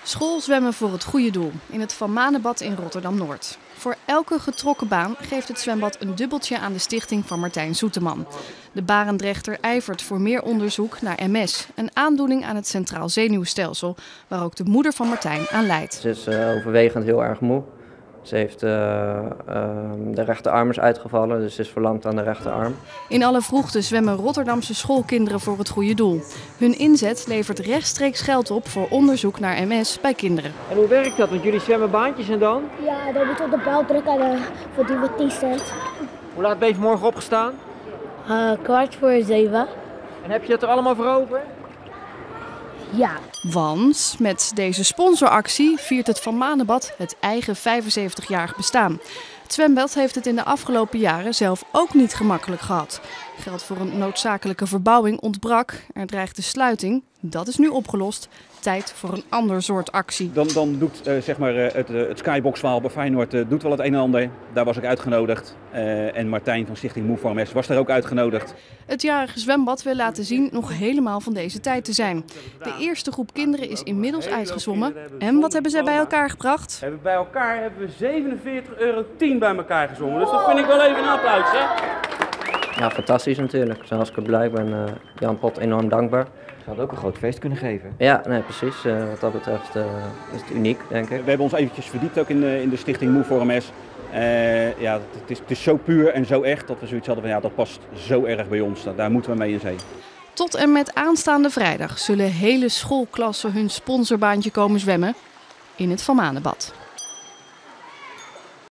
Schoolzwemmen voor het goede doel in het Van Manenbad in Rotterdam-Noord. Voor elke getrokken baan geeft het zwembad een dubbeltje aan de stichting van Martijn Soeteman. De Barendrechter ijvert voor meer onderzoek naar MS, een aandoening aan het centraal zenuwstelsel, waar ook de moeder van Martijn aan lijdt. Ze is overwegend heel erg moe. Ze heeft de rechterarm is uitgevallen, dus ze is verlamd aan de rechterarm. In alle vroegte zwemmen Rotterdamse schoolkinderen voor het goede doel. Hun inzet levert rechtstreeks geld op voor onderzoek naar MS bij kinderen. En hoe werkt dat? Want jullie zwemmen baantjes en dan? Ja, dan moet je op de bal drukken voor die we 10 cent. Hoe laat ben je vanmorgen opgestaan? 6:15. En heb je het er allemaal voor over? Ja. Want met deze sponsoractie viert het Van Manenbad het eigen 75-jarig bestaan. Het zwembad heeft het in de afgelopen jaren zelf ook niet gemakkelijk gehad. Geld voor een noodzakelijke verbouwing ontbrak. Er dreigde sluiting. Dat is nu opgelost. Tijd voor een ander soort actie. Dan doet het Skybox-verhaal bij Feyenoord doet wel het een en ander. Daar was ik uitgenodigd. En Martijn van Stichting Move for MS was daar ook uitgenodigd. Het jarige zwembad wil laten zien nog helemaal van deze tijd te zijn. De eerste groep kinderen is inmiddels uitgezwommen. En wat hebben zij bij elkaar gebracht? Bij elkaar hebben we €47,10 bij elkaar gezongen. Dus dat vind ik wel even een applaus, hè? Ja, fantastisch natuurlijk. Zoals ik er blij ben, Jan Pot enorm dankbaar. Ze hadden ook een groot feest kunnen geven. Ja, nee, precies. Wat dat betreft is het uniek, denk ik. We hebben ons eventjes verdiept ook in de Stichting Move for MS. Ja, het is zo puur en zo echt dat we zoiets hadden van ja, dat past zo erg bij ons. Daar moeten we mee in zee. Tot en met aanstaande vrijdag zullen hele schoolklassen hun sponsorbaantje komen zwemmen in het Van Manenbad.